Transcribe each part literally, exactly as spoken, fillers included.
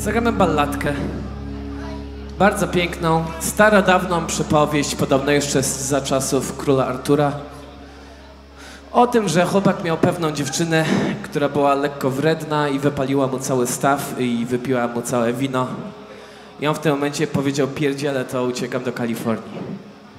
Zagramy balladkę. Bardzo piękną, starodawną przypowieść, podobno jeszcze za czasów króla Artura. O tym, że chłopak miał pewną dziewczynę, która była lekko wredna i wypaliła mu cały staw i wypiła mu całe wino. I on w tym momencie powiedział: pierdzielę to, uciekam do Kalifornii.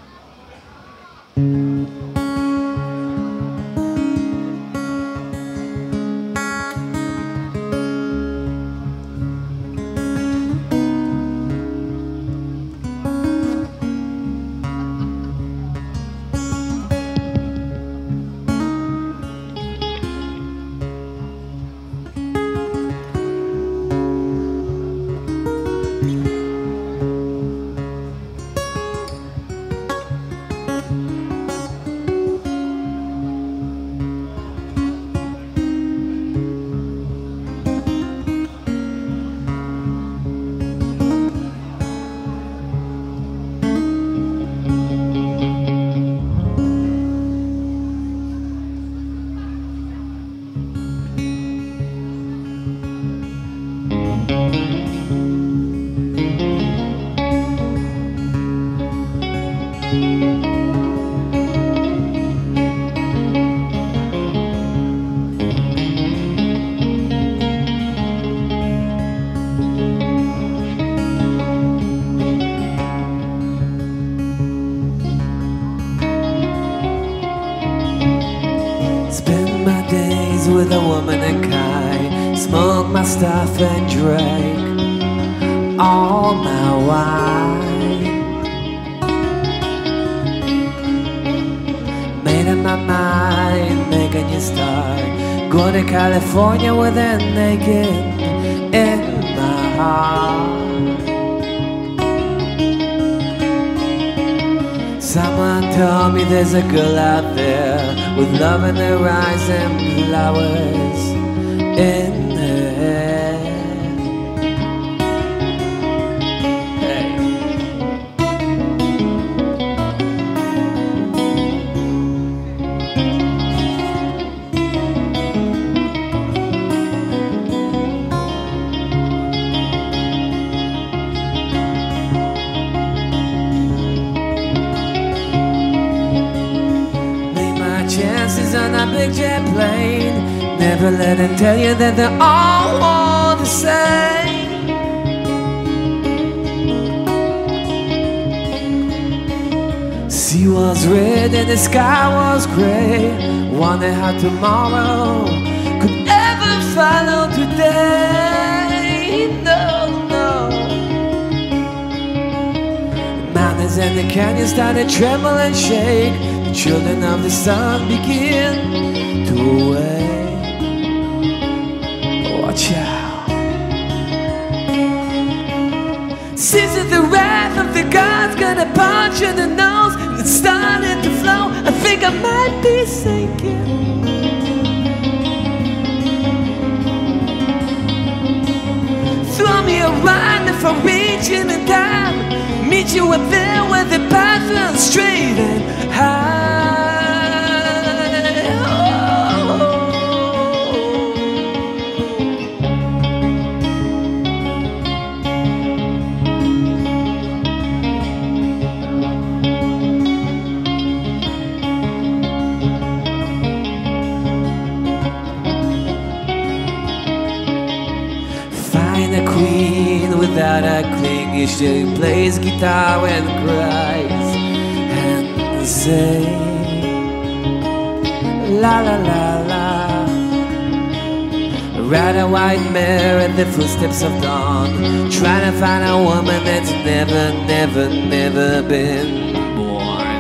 With a woman and Kai, smoke my stuff and drank all my wine. Made up my mind, make a new start, go to California with a naked in my heart. Someone told me there's a girl out there with love in her eyes and flowers in her hair. Hey. Chances on a big jet plane. Never let them tell you that they're all the same. Sea was red and the sky was gray. Wonder how tomorrow could ever follow today. No, no. The mountains and the canyons started to tremble and shake. Children of the sun begin to awake. Watch out. Seems that the wrath of the gods gonna punch in the nose. It's starting to flow. I think I might be sinking. Throw me a ride if I'm reaching in time. Meet you up there where the path runs straight and high. Find a queen without a cling. She plays guitar and cries and say la la la la. Ride a white mare at the footsteps of dawn, trying to find a woman that's never, never, never been born.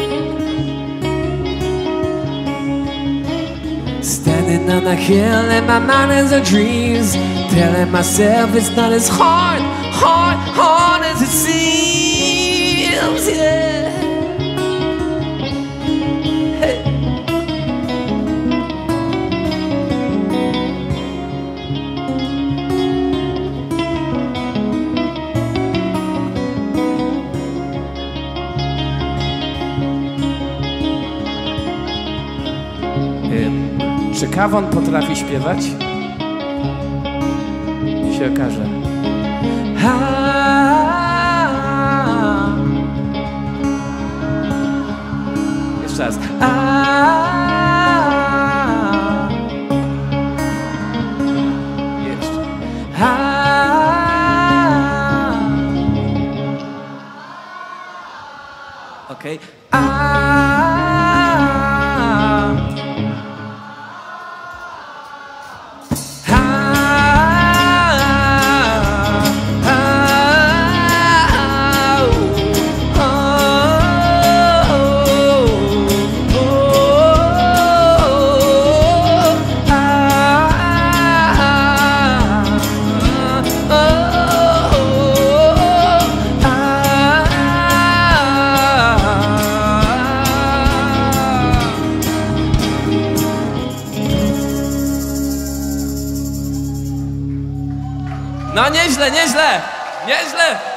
Standing on a hill and my mind is a dreams, telling myself it's not as hard, hard, hard as it seems, yeah. Hey. Czy Kawon potrafi śpiewać? Się okaże. Jeszcze raz. Jeszcze. Okej. No nieźle, nieźle, nieźle.